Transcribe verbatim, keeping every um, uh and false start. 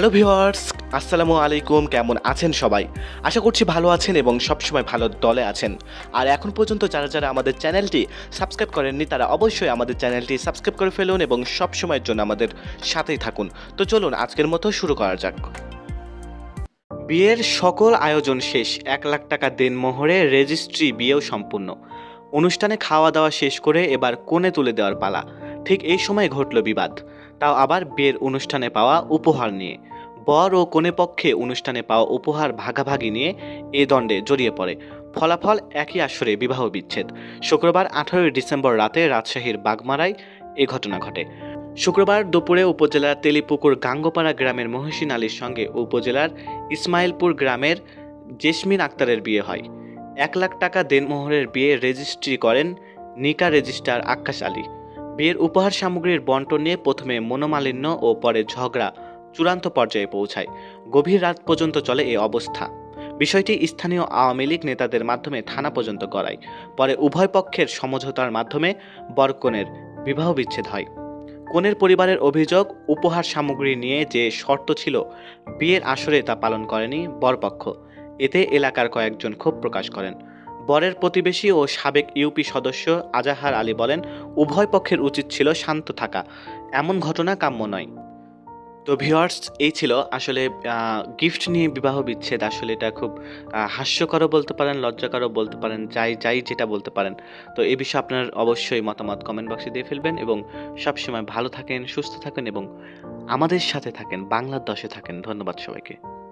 Hello viewers, আসসালামু আলাইকুম। কেমন আছেন সবাই? আশা করছি ভালো আছেন এবং সবসময় ভালো দলে আছেন। আর এখন পর্যন্ত যারা যারা আমাদের চ্যানেলটি সাবস্ক্রাইব করেননি তারা অবশ্যই আমাদের চ্যানেলটি সাবস্ক্রাইব করে ফেলুন এবং সব সময়ের জন্য আমাদের সাথেই থাকুন। তো চলুন আজকের মতো শুরু করা যাক। বিয়ের সকল আয়োজন শেষ, এক লাখ টাকা দেনমোহরে রেজিস্ট্রি বিয়েও সম্পূর্ণ। অনুষ্ঠানে খাওয়া দাওয়া শেষ করে এবার কোণে তুলে দেওয়ার পালা। ঠিক এই সময় ঘটল বিবাদ, তাও আবার বিয়ের অনুষ্ঠানে পাওয়া উপহার নিয়ে। বর ও কনে পক্ষে অনুষ্ঠানে পাওয়া উপহার ভাগাভাগি নিয়ে এ দ্বন্দ্বে জড়িয়ে পড়ে। ফলাফল একই আসরে বিবাহ বিচ্ছেদ। শুক্রবার আঠারোই ডিসেম্বর রাতে রাজশাহীর বাগমারায় এ ঘটনা ঘটে। শুক্রবার দুপুরে উপজেলার তেলিপুকুর গাঙ্গোপাড়া গ্রামের মহসিন আলীর সঙ্গে উপজেলার ইসমাইলপুর গ্রামের জেসমিন আক্তারের বিয়ে হয়। এক লাখ টাকা দেনমোহরের বিয়ে রেজিস্ট্রি করেন নিকা রেজিস্ট্রার আক্কাস আলী। বিয়ের উপহার সামগ্রীর বন্টন নিয়ে প্রথমে মনোমালিন্য ও পরে ঝগড়া চূড়ান্ত পর্যায়ে পৌঁছায়। গভীর রাত পর্যন্ত চলে এ অবস্থা। বিষয়টি স্থানীয় আওয়ামী লীগ নেতাদের মাধ্যমে থানা পর্যন্ত গড়ায়। পরে উভয় পক্ষের সমঝোতার মাধ্যমে বরকনের বিবাহ বিচ্ছেদ হয়। কনের পরিবারের অভিযোগ, উপহার সামগ্রী নিয়ে যে শর্ত ছিল বিয়ের আসরে তা পালন করেনি বরপক্ষ। এতে এলাকার কয়েকজন ক্ষোভ প্রকাশ করেন। বরের প্রতিবেশী ও সাবেক ইউপি সদস্য আজাহার আলী বলেন, উভয় পক্ষের উচিত ছিল শান্ত থাকা, এমন ঘটনা কাম্য নয়। তো ভিউয়ার্স, এই ছিল আসলে গিফট নিয়ে বিবাহ বিচ্ছেদ। আসলে এটা খুব হাস্যকরও বলতে পারেন, লজ্জাকরও বলতে পারেন, যাই যাই যেটা বলতে পারেন। তো এই বিষয়ে আপনার অবশ্যই মতামত কমেন্ট বক্সে দিয়ে ফেলবেন এবং সবসময় ভালো থাকেন, সুস্থ থাকেন এবং আমাদের সাথে থাকেন, বাংলার দশে থাকেন। ধন্যবাদ সবাইকে।